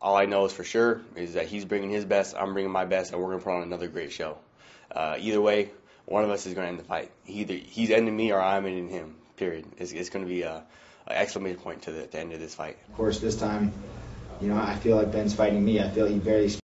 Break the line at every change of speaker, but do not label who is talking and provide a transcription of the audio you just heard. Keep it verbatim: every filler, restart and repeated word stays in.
all I know is for sure is that he's bringing his best, I'm bringing my best, and we're going to put on another great show. Uh, either way, one of us is going to end the fight. Either he's ending me or I'm ending him, period. It's, it's going to be a, a exclamation point to the, the end of this fight.
Of course, this time, you know, I feel like Ben's fighting me. I feel he barely